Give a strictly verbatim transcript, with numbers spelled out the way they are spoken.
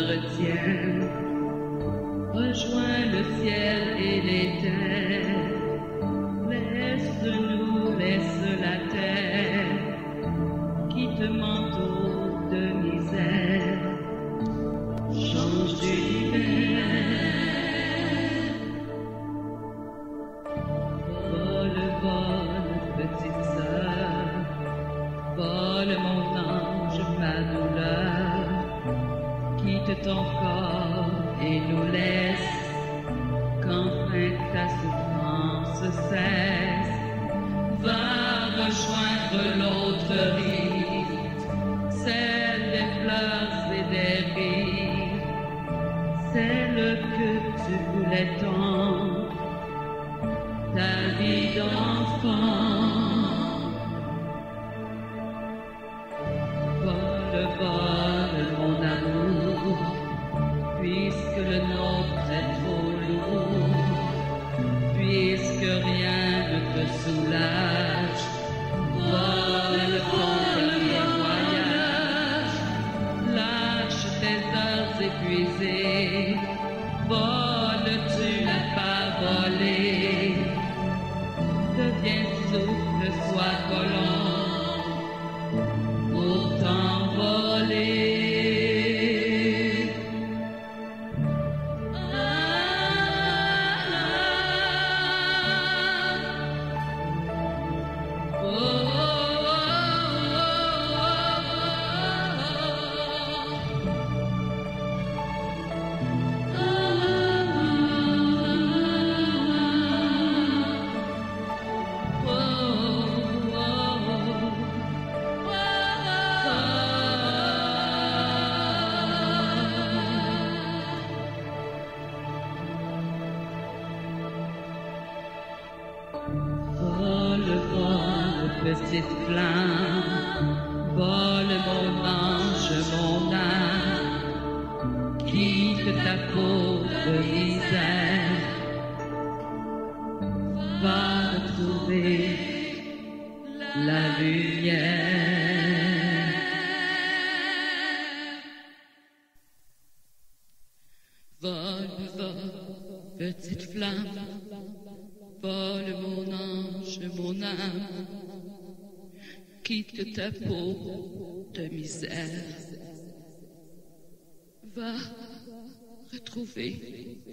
retienne. Rejoins le ciel et les terres. Laisse-nous, laisse la terre. Quitte manteau de misère. Change d'univers. Vole, vole, petite sœur. Vole mon ange, ma douleur. Quitte ton corps et nous laisse. Qu'enfin ta souffrance cesse. Va rejoindre l'autre rive, celle des fleurs et des rives, celle que tu voulais tant, ta vie d'enfant. Vole, vole mon amour, puisque le nôtre est trop lourd, puisque rien ne te soulage. Vole ton dernier voyage, lâche tes heures épuisées. Vole, tu n'as pas volé. Deviens souffle, sois colombe pour t'envoler. Vole, vole, petite flamme, vole mon ange, mon âme, quitte ta pauvre misère, va retrouver la lumière. Vole, vole, petite flamme, vole mon ange, mon âme, quitte ta peau de misère, va retrouver